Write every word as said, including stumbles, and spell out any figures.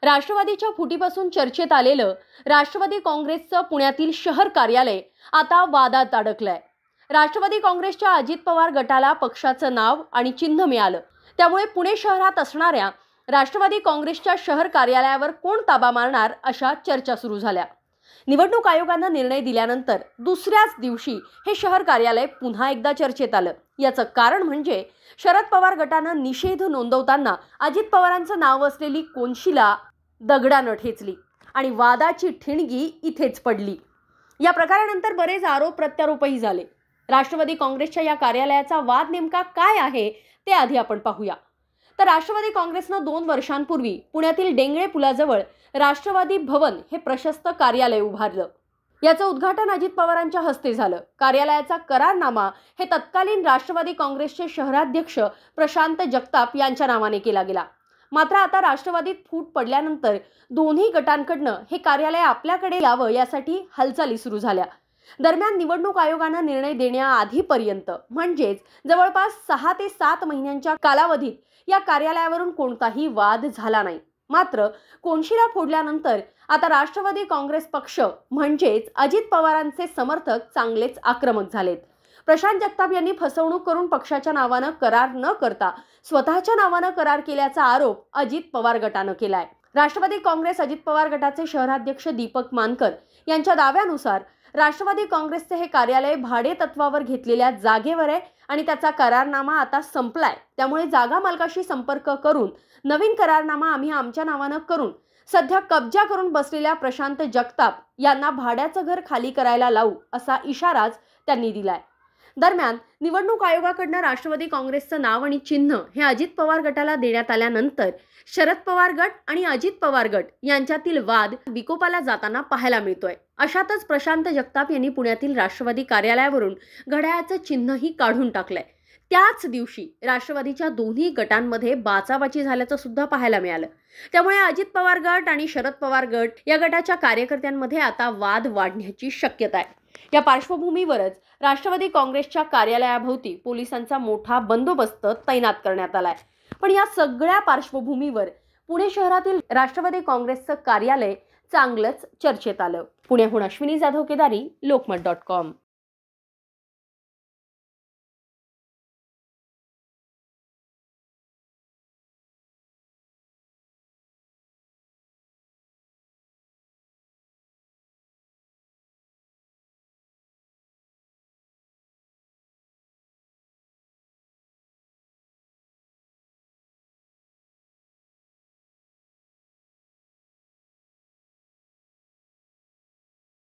राष्ट्रवादीच्या फुटीपासून चर्चेत आलेलं राष्ट्रवादी काँग्रेसचं पुण्यातील शहर कार्यालय आता वादात अडकलंय। राष्ट्रवादी काँग्रेसच्या अजित पवार गटाला पक्षाचं नाव आणि चिन्ह मिळालं, त्यामुळे पुणे शहरात असणाऱ्या राष्ट्रवादी काँग्रेसच्या शहर कार्यालयावर कोण ताबा मारणार अशा चर्चा सुरू झाल्या। निवडणूक आयोगानं निर्णय दिल्यानंतर दुसऱ्याच दिवशी हे शहर कार्यालय पुन्हा एकदा चर्चेत आलं। याचं कारण म्हणजे शरद पवार गटानं निषेध नोंदवताना अजित पवारांचं नाव असलेली कोनशिला दगडानं ठेचली आणि वादाची ठिणगी इथेच पडली। या प्रकारानंतर बरेच आरोप प्रत्यारोपही झाले। राष्ट्रवादी काँग्रेसच्या या कार्यालयाचा वाद नेमका काय आहे ते आधी आपण पाहूया। तर राष्ट्रवादी काँग्रेसनं दोन वर्षांपूर्वी पुण्यातील डेंगळे पुलाजवळ राष्ट्रवादी भवन हे प्रशस्त कार्यालय उभारलं। याचं उद्घाटन अजित पवारांच्या हस्ते झालं। कार्यालयाचा करारनामा हे तत्कालीन राष्ट्रवादी काँग्रेसचे शहराध्यक्ष प्रशांत जगताप यांच्या नावाने केला गेला। मात्र आता राष्ट्रवादीत फूट पडल्यानंतर दोन्ही गटांकडनं हे कार्यालय आपल्याकडे यावं यासाठी हालचाली सुरू झाल्या। दरम्यान निवडणूक आयोगानं निर्णय देण्याआधीपर्यंत म्हणजेच जवळपास सहा ते सात महिन्यांच्या कालावधीत या कार्यालयावरून कोणताही वाद झाला नाही। मात्र कोनशिला फोडल्यानंतर आता राष्ट्रवादी काँग्रेस पक्ष म्हणजेच अजित पवारांचे समर्थक चांगलेच आक्रमक झालेत। प्रशांत जगताप यांनी फसवणूक करून पक्षाच्या नावानं करार न करता स्वतःच्या नावानं करार केल्याचा आरोप अजित पवार गटानं केलाय। राष्ट्रवादी काँग्रेस अजित पवार गटाचे शहराध्यक्ष दीपक मानकर यांच्या दाव्यानुसार राष्ट्रवादी काँग्रेसचे हे कार्यालय भाडे तत्वावर घेतलेल्या जागेवर आहे आणि त्याचा करारनामा आता संपलाय। त्यामुळे जागा मालकाशी संपर्क करून नवीन करारनामा आम्ही आमच्या नावानं करून सध्या कब्जा करून बसलेल्या प्रशांत जगताप यांना भाड्याचं घर खाली करायला लावू असा इशाराच त्यांनी दिलाय। दरम्यान निवडणूक आयोगाकडनं राष्ट्रवादी काँग्रेसचं नाव आणि चिन्ह हे अजित पवार गटाला देण्यात आल्यानंतर शरद पवार गट आणि अजित पवार गट यांच्यातील वाद विकोपाला जाताना पाहायला मिळतोय। अशातच प्रशांत जगताप यांनी पुण्यातील राष्ट्रवादी कार्यालयावरून घड्याळाचं चिन्हही काढून टाकलंय। त्याच दिवशी राष्ट्रवादीच्या दोन्ही गटांमध्ये बाचाबाची झाल्याचं सुद्धा पाहायला मिळालं। त्यामुळे अजित पवार गट आणि शरद पवार गट या गटाच्या कार्यकर्त्यांमध्ये आता वाद वाढण्याची शक्यता आहे। या पार्श्वभूमीवरच राष्ट्रवादी काँग्रेसच्या कार्यालयाभोवती पोलिसांचा मोठा बंदोबस्त तैनात करण्यात आलाय। पण या सगळ्या पार्श्वभूमीवर पुणे शहरातील राष्ट्रवादी काँग्रेसचं कार्यालय चांगलंच चर्चेत आलं। पुण्याहून अश्विनी जाधव केदारी, लोकमत डॉट कॉम।